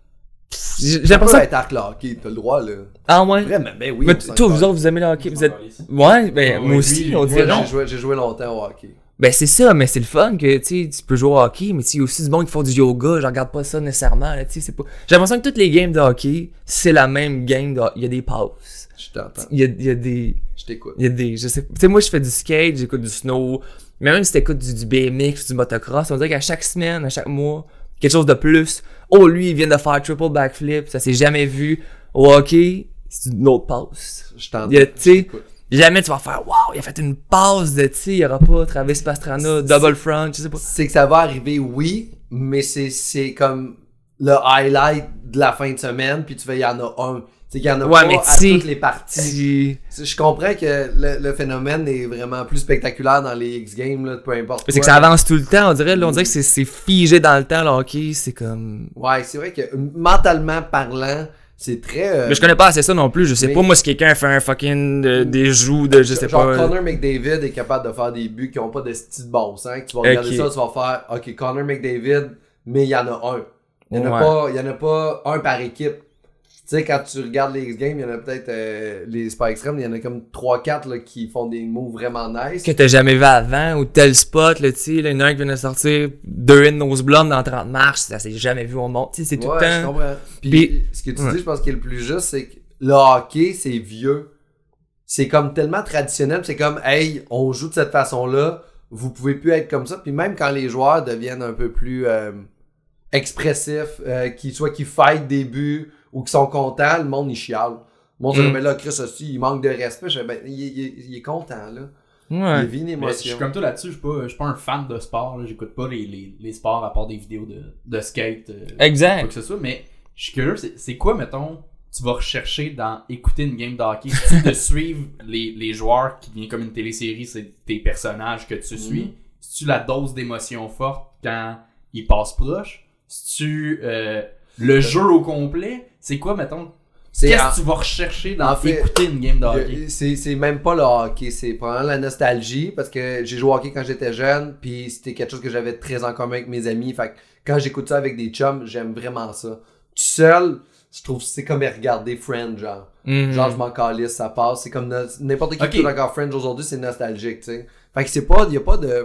J'ai Ça peut l'impression. être arc le hockey, t'as le droit là. Ah ouais? Vraiment, ben oui. Mais on s'en toi, vous calisse. autres, vous aimez le hockey? Vous êtes. Ouais, Ouais, ben moi oui, aussi, lui, on moi, dirait. non. J'ai joué longtemps au hockey. Ben c'est ça, mais c'est le fun que tu sais, tu peux jouer au hockey, mais tu sais, il y a aussi du monde qui font du yoga, je regarde pas ça nécessairement, là, tu sais, c'est pas. J'ai l'impression que toutes les games de hockey, c'est la même game de il y a des passes. Je t'entends. Il y a des. Je t'écoute. Il y a des. Je sais. Tu sais, moi je fais du skate, j'écoute du snow. Mais même si t'écoutes du BMX, du motocross, on dirait qu'à chaque semaine, à chaque mois, quelque chose de plus. Oh, lui, il vient de faire triple backflip, ça s'est jamais vu. Au hockey, c'est une autre passe. Je t'entends. Il y a, tu Je sais, t'écoute. jamais tu vas faire wow, il a fait une passe de, tu sais, il y aura pas Travis Pastrana, double front, je sais pas. C'est que ça va arriver, oui, mais c'est comme le highlight de la fin de semaine, puis tu fais, il y en a un. C'est qu'il y en a Ouais, pas mais à tu- toutes les parties. Je comprends que le phénomène est vraiment plus spectaculaire dans les X-Games, là, peu importe. C'est que quoi. ça avance tout le temps, on dirait, là, on dirait que c'est figé dans le temps, le hockey, c'est comme. Ouais, c'est vrai que mentalement parlant, c'est très. Mais je connais pas assez ça non plus, je sais mais- pas, moi, si quelqu'un fait un fucking, des joues de, je sais genre pas. Connor McDavid est capable de faire des buts qui ont pas de style bon sens. Que tu vas regarder Ok. ça, tu vas faire OK, Connor McDavid, mais il y en a un. Il y en a Ouais. pas, il y en a pas un par équipe. Tu sais, quand tu regardes les X-Games, il y en a peut-être les Spy Extreme, il y en a comme 3-4 là, qui font des moves vraiment nice. Que t'as jamais vu avant, ou tel spot, là, tu sais, là, il y en a un qui vient de sortir 2 in nose blonde dans 30 marches, ça s'est jamais vu au monde, tu sais, c'est tout Ouais, le je temps. comprends. Puis, Puis- ce que tu ouais. dis, je pense qui est le plus juste, c'est que le hockey, c'est vieux. C'est comme tellement traditionnel, c'est comme, hey, on joue de cette façon-là, vous pouvez plus être comme ça. Puis même quand les joueurs deviennent un peu plus expressifs, qui fight des buts ou qui sont contents, le monde, il chiale. Le monde se dit, mais là, Chris aussi, il manque de respect. Je fais, ben, il est content, là. Ouais. Il vit une Mais je émotion. suis comme toi là-dessus, je suis pas un fan de sport, là. J'écoute pas les sports à part des vidéos de skate, quoi Exact. que ce soit, mais je suis curieux, c'est quoi, mettons, tu vas rechercher dans écouter une game de hockey, c'est de suivre les joueurs qui viennent comme une télésérie, c'est tes personnages que tu suis, c'est-tu la dose d'émotion forte quand ils passent proche, c'est-tu le jeu au complet, c'est quoi, mettons, qu'est-ce que tu vas rechercher dans en fait, écouter une game de hockey? C'est même pas le hockey, c'est probablement la nostalgie parce que j'ai joué au hockey quand j'étais jeune, puis c'était quelque chose que j'avais très en commun avec mes amis. Fait que quand j'écoute ça avec des chums, j'aime vraiment ça. Tout seul, je trouve que c'est comme regarder Friends, genre. Mhm. Genre, je m'en calisse, ça passe. C'est comme n'importe qui Ok. qui écoute encore Friends aujourd'hui, c'est nostalgique, tu sais. Fait que c'est pas, y a pas de.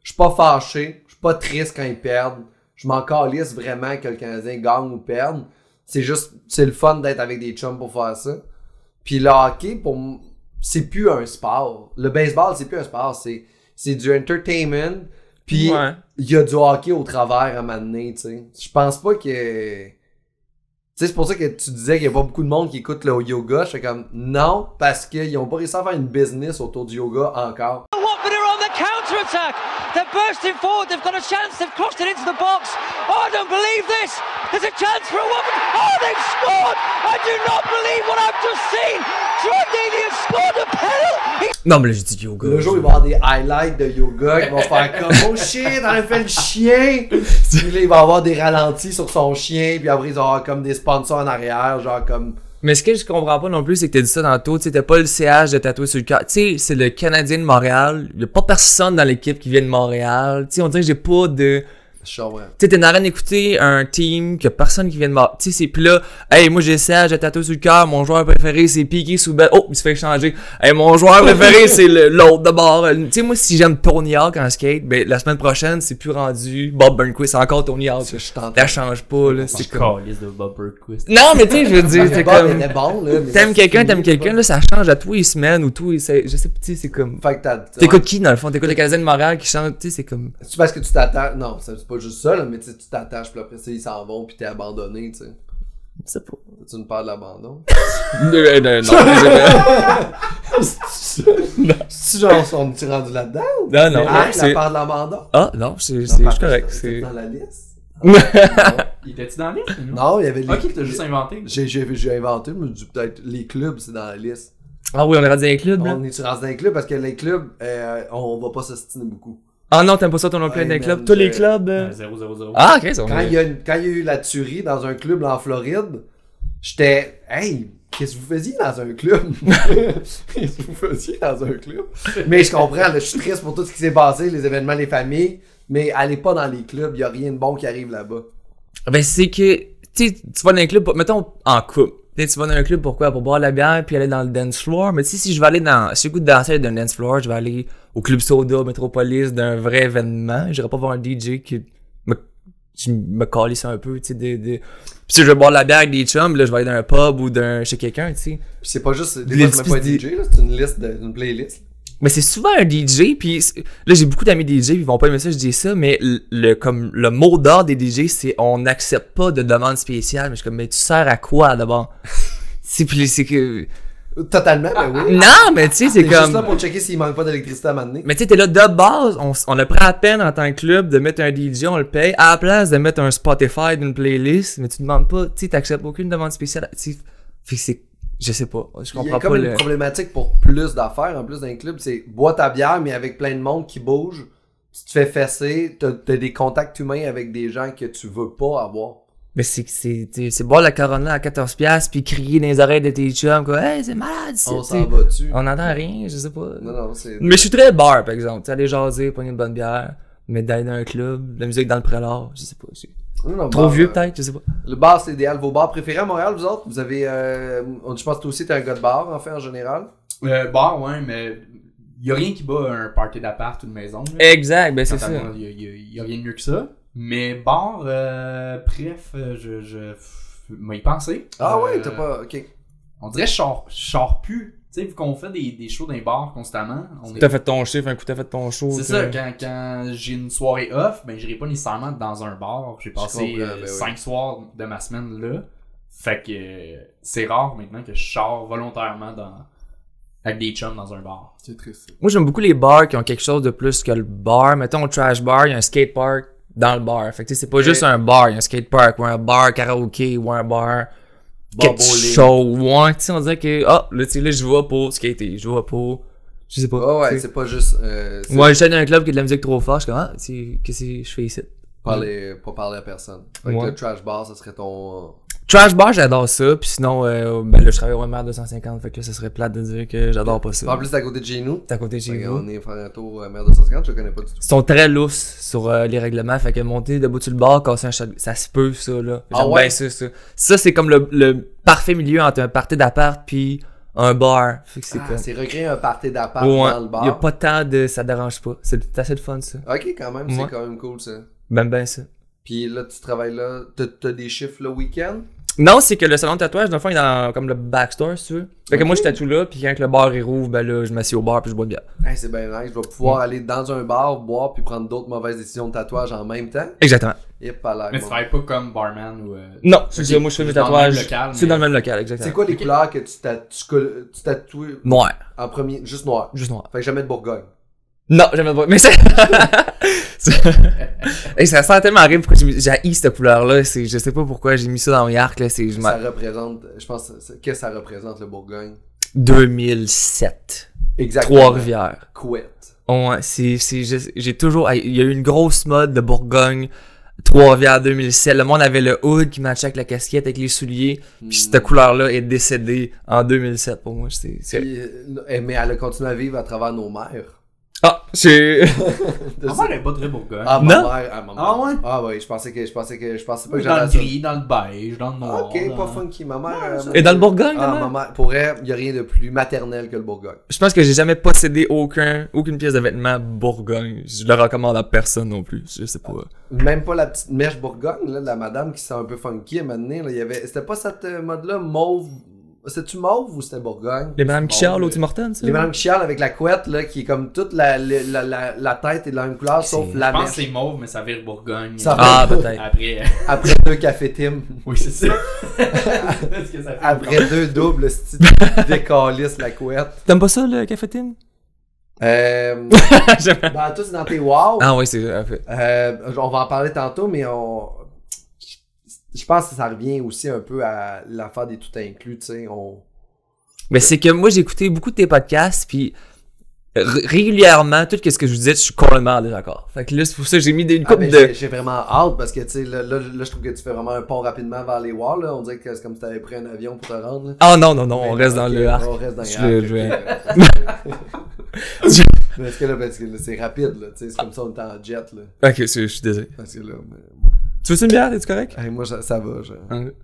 Je suis pas fâché. Je suis pas triste quand ils perdent. Je m'en calisse vraiment que le Canadien gagne ou perde. C'est juste, c'est le fun d'être avec des chums pour faire ça. Puis le hockey, c'est plus un sport. Le baseball, c'est plus un sport. C'est du entertainment. Puis il y a du hockey au travers à un moment donné, tu sais. Je pense pas que... Tu sais, c'est pour ça que tu disais qu'il y a pas beaucoup de monde qui écoute le yoga. Je fais comme, non, parce qu'ils ont pas réussi à faire une business autour du yoga encore. Watford are on the counter-attack. They're bursting forward. They've got a chance. They've crossed it into the box. Oh, I don't believe this. There's a chance for a Watford. Oh, they've scored. I do not believe what I've just seen. Troy Deeney has scored a penalty. Non, mais là, j'ai dit yoga. Le jour, il va y avoir des highlights de yoga qui vont faire comme, oh shit, on a fait le chien. Puis là, il va avoir des ralentis sur son chien. Puis après, ils vont avoir comme des sponsors en arrière, genre comme... Mais ce que je comprends pas non plus, c'est que t'as dit ça tantôt, tu sais, t'as pas le CH de tatouer sur le cœur. Tu sais, c'est le Canadien de Montréal. Y a pas personne dans l'équipe qui vient de Montréal. Tu sais, on dirait que j'ai pas de... Je comprends. Tu sais, t'es en train d'écouter un team que personne qui vient de Montréal. Tu sais, c'est pis là, hey, moi j'ai CH de tatouer sur le cœur. Mon joueur préféré, c'est Piqué Souben. Oh, il se fait changer. Hey, mon joueur préféré, c'est l'autre de bord. Tu sais, moi, si j'aime Tony Hawk en skate, ben, la semaine prochaine, c'est plus rendu Bob Burnquist, c'est encore Tony Hawk. Ça change pas, là. C'est comme... Calisse de Bob Burnquist. Non, mais tu sais, je veux dire, c'est Bob comme... était bon, là. mais T'aimes là, quelqu'un, là, ça change à tous les semaines ou tous les... Je sais pas, tu sais, c'est comme... Fait que T'écoutes qui, dans le fond? T'écoutes le Canadien de Montréal qui chante, tu sais, c'est comme... C'est parce que tu t'attaches. Non, c'est pas juste ça, là, mais tu t'attaches, puis après ça, ils s'en vont, puis t'es abandonné, tu sais. Je sais pas. C'est une peur de l'abandon. C'est genre, on est rendu là-dedans? Non, non, Ah, la c'est... peur de l'abandon? Ah, non, c'est correct, c'est... dans la liste? Il était-tu dans la liste? Non, il y avait les... Ok, t'as juste inventé. J'ai inventé, je me dis peut-être les clubs, c'est dans la liste. Ah oui, on est rendu dans les clubs, là? On est rendu dans les clubs parce que les clubs, on va pas s'ostiner beaucoup. Ah non, t'aimes pas ça, ton nom plein Ouais, dans les man, clubs? Tous les clubs... 0-0-0. Ah, ok, ça Quand il y a eu la tuerie dans un club en Floride, j'étais, hey, qu'est-ce que vous faisiez dans un club? Qu'est-ce que vous faisiez dans un club? Mais je comprends, là, je suis triste pour tout ce qui s'est passé, les événements, les familles, mais allez pas dans les clubs, il y a rien de bon qui arrive là-bas. Ben, c'est que, tu sais, tu vas dans un club, mettons, en couple. Tu vas dans un club, pourquoi? Pour boire la bière puis aller dans le dance floor. Mais tu sais, si je vais aller si j'ai le goût de danser dans le dance floor, je vais aller au Club Soda, au Metropolis, d'un vrai événement. J'irai pas voir un DJ qui me calisse un peu, tu sais, Puis si je veux boire la bière avec des chums, là, je vais aller dans un pub ou chez quelqu'un, tu sais. Puis c'est pas juste, Les c'est même pas un petits- DJ, là, c'est une liste, une playlist. Mais c'est souvent un DJ, puis là j'ai beaucoup d'amis DJ, ils vont pas aimer ça, je dis ça, mais le mot d'ordre des DJ, c'est on n'accepte pas de demande spéciale. Mais je suis comme, mais tu sers à quoi d'abord? c'est que... Totalement, ben oui. Non, mais tu sais, c'est T'es juste là comme... pour checker s'il manque pas d'électricité à un moment donné. Mais tu sais, t'es là de base, on a pris à peine en tant que club de mettre un DJ, on le paye, à la place de mettre un Spotify d'une playlist, mais tu demandes pas, tu sais, t'acceptes aucune demande spéciale. Tu sais, fait que c'est... Je sais pas, je Il y comprends a comme pas une le... problématique pour plus d'affaires en plus d'un club, c'est bois ta bière mais avec plein de monde qui bouge, tu te fais fesser, t'as des contacts humains avec des gens que tu veux pas avoir. Mais c'est boire la Corona à 14$ puis crier dans les oreilles de tes chums quoi, hey, c'est malade ça. On s'en va dessus. On n'entend rien, je sais pas. Non, c'est... Mais je suis très bar par exemple, tu sais, aller jaser, prendre une bonne bière, mais d'aller dans un club, de la musique dans le prélat, je sais pas. Non, Trop bar, vieux peut-être, je sais pas. Le bar c'est idéal. Vos bars préférés à Montréal, vous autres? Vous avez... je pense que toi aussi t'es un gars de bar en fait en général. Bar, ouais, mais y a rien qui bat un party d'appart ou de maison. Là. Exact, ben c'est ça. Y a rien de mieux que ça. Mais bar, bref, je m'y penser. Ah ouais, t'as pas... Ok. On dirait que je sors plus. Tu sais, vu qu'on fait des shows dans les bars constamment. T'as fait ton chiffre, un coup t'as fait ton show. C'est ça, quand j'ai une soirée off, ben j'irai pas nécessairement dans un bar. J'ai passé comprends, ben 5 soirs de ma semaine là. Fait que c'est rare maintenant que je sors volontairement avec des chums dans un bar. C'est triste. Moi j'aime beaucoup les bars qui ont quelque chose de plus que le bar. Mettons au trash bar, il y a un skate park dans le bar. Fait que tu sais, c'est pas juste un bar, il y a un skate park ou un bar karaoké ou un bar quelque chose. Ouais, tu sais, on dirait que là tu sais, là je vais pour skater, je vais pour... Je sais pas. Oh ouais, t'sais. c'est pas juste... Moi j'étais dans un club qui a de la musique trop forte, je suis comme qu'est-ce que je fais ici? pas parler à personne. Fait que Ouais. le trash bar, ça serait ton... Trash bar, j'adore ça, puis sinon, ben là, je travaille au MR 250, fait que là, ça serait plate de dire que j'adore pas ça. En plus, c'est à côté de chez nous. C'est à côté de chez Fait vous. on est faire un tour à Mer 250, je le connais pas du tout. Ils sont très lousses sur les règlements, fait que monter debout sur le bar, casser un shot, ça se peut, ça, là. J'aime Ah ouais? bien ça. Ça, c'est comme le parfait milieu entre un party d'appart puis un bar. Fait que c'est Ah, comme... c'est recréer un party d'appart Ouais, dans le bar. y a pas tant de... Ça dérange pas. C'est assez de fun, ça. Ok, quand même, Ouais. c'est quand même cool, ça. Ben ça. Puis là, tu travailles là, t'as des chiffres le week-end? Non, c'est que le salon de tatouage, dans le fond, il est dans comme le backstore, si tu veux. Fait que moi, je tatoue là, puis quand le bar il rouvre, ben là, je m'assieds au bar puis je bois de bière. Hey, c'est bien nice, je vais pouvoir aller dans un bar, boire, puis prendre d'autres mauvaises décisions de tatouage en même temps. Exactement. Yep, pas l'air. Mais tu travailles pas comme barman ou. Non, c'est ça, Ok, moi, je fais mes c'est dans le même tatouages. local, C'est mais- dans le même local, exactement. C'est quoi les couleurs que tu tatoues Noir. en premier? Juste noir. Juste noir. Fait que jamais de Bourgogne. Non, jamais pas. Mais c'est. Hey, ça sent tellement horrible pourquoi j'ai haï cette couleur-là. Je sais pas pourquoi j'ai mis ça dans mes arcs, là. Ça représente, je pense, qu'est-ce que ça représente le Bourgogne? 2007. Exactement. Trois-Rivières. Couette. Ouais, j'ai toujours, il y a eu une grosse mode de Bourgogne, Trois-Rivières 2007. Le monde avait le hood qui matchait avec la casquette, avec les souliers. Puis cette couleur-là est décédée en 2007 pour moi. Puis, mais elle a continué à vivre à travers nos mères. Ah, c'est... Ma mère est pas très Bourgogne. Ah, Non? ma mère. Ah, ma mère. Ah ouais? Ah ouais, je pensais pas que Dans j'allais le à ça. gris, dans le beige, dans le noir. Ok, dans- pas funky. Ma mère. Et dans le Bourgogne, Ah, comment? ma mère. Pour elle, il n'y a rien de plus maternel que le Bourgogne. Je pense que j'ai jamais possédé aucune pièce de vêtement Bourgogne. Je le recommande à personne non plus. Je sais pas. Même pas la petite mèche Bourgogne, là, la madame qui sent un peu funky à un moment donné, là, il y avait. C'était pas cette mode-là, mauve. C'était-tu mauve ou c'était Bourgogne? Les Madame qui chialent Bon, au Tim Hortons, ça? Les madames qui chialent avec la couette, là, qui est comme toute la tête est de la même couleur, sauf Je la pense que mèche. c'est mauve, mais ça vire Bourgogne. Ça Ah, peut-être. Après. Après 2 cafés Tim. Oui, c'est ça. Parce que ça fait Après 2 doubles, style décalisse la couette. T'aimes pas ça, le café Tim? Ben, toi, c'est dans tes wow. Ah oui, c'est... en fait. On va en parler tantôt, mais je pense que ça revient aussi un peu à l'affaire des tout inclus, tu sais. Mais c'est que moi, j'ai écouté beaucoup de tes podcasts, puis régulièrement, tout ce que je vous disais, je suis complètement en désaccord. Fait que là, c'est pour ça que j'ai mis une couple mais de... j'ai vraiment hâte parce que, tu sais, là, je trouve que tu fais vraiment un pont rapidement vers les walls, là. On dirait que c'est comme si t'avais pris un avion pour te rendre, là. Ah non, on reste dans Ok, le arc. On reste dans Je le le- arc. je- Parce que là, c'est rapide, là. Tu sais, c'est comme ça, on est en jet, là. Ok, je suis désolé. Parce que là, Tu veux une bière? Es-tu correct? hey, moi, ça va, genre.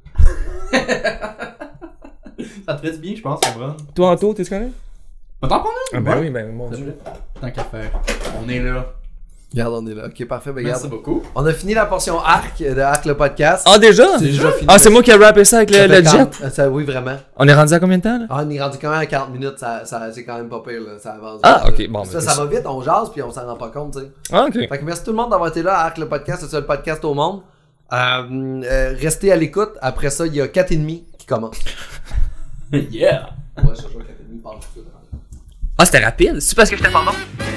Ça te fait du bien, je pense, Ron. Toi, Anto, t'es-tu correct? On t'en parle? Ah ben oui, ben mon dieu. Tant qu'à faire. On est là. Regarde, on est là. Ok, parfait. Ben, regarde. Merci beaucoup. On a fini la portion arc de Arc le podcast. Ah déjà? C'est déjà fini. Ah, c'est moi qui ai rappé ça avec Ça le fait jet? oui, vraiment. On est rendu à combien de temps, là? Ah, on est rendu quand même à 40 minutes, c'est quand même pas pire, là. Ça avance. Ah, vite, ok, là. bon, Ça, ben, ça va vite, on jase, puis on s'en rend pas compte, tu sais. Ah, ok. Fait que merci tout le monde d'avoir été là à Arc le podcast, c'est le seul podcast au monde. Restez à l'écoute. Après ça, il y a 4,5 qui commence. Yeah! Ouais, je joue 4,5 par tout. Ah, c'était rapide? C'est parce que j'étais pas bon?